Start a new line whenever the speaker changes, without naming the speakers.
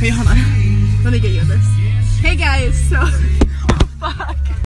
Wait, hold on. Let me get you this. Hey guys, so